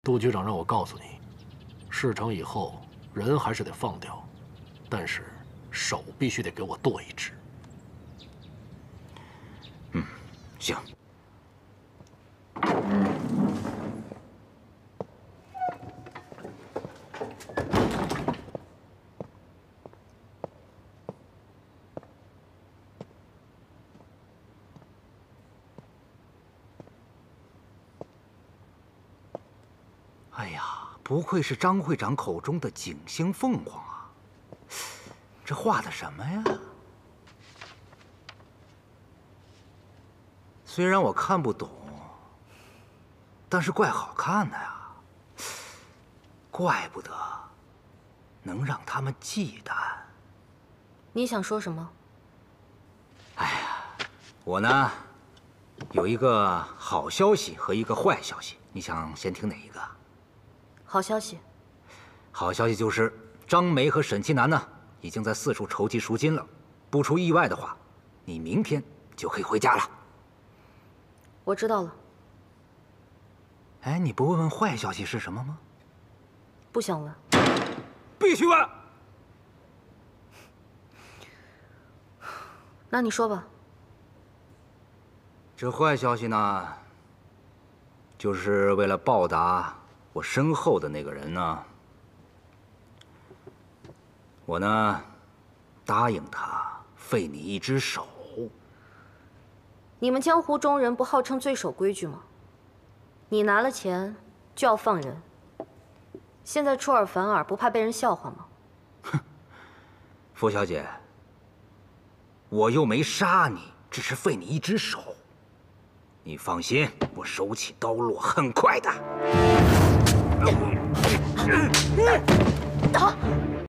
杜局长让我告诉你，事成以后人还是得放掉，但是手必须得给我剁一只。 嗯，行。哎呀，不愧是张会长口中的景星凤凰啊！这画的什么呀？虽然我看不懂，但是怪好看的呀。怪不得能让他们忌惮。 你想说什么？ 哎呀，我呢，有一个好消息和一个坏消息，你想先听哪一个？ 好消息。 好消息就是张梅和沈其南呢，已经在四处筹集赎金了。不出意外的话，你明天就可以回家了。 我知道了。 哎，你不问问坏消息是什么吗？ 不想问。 必须问。 那你说吧。 这坏消息呢，就是为了报答我身后的那个人呢，我呢答应他废你一只手。 你们江湖中人不号称最守规矩吗？你拿了钱就要放人，现在出尔反尔，不怕被人笑话吗？ 哼，傅小姐，我又没杀你，只是废你一只手。你放心，我手起刀落，很快的。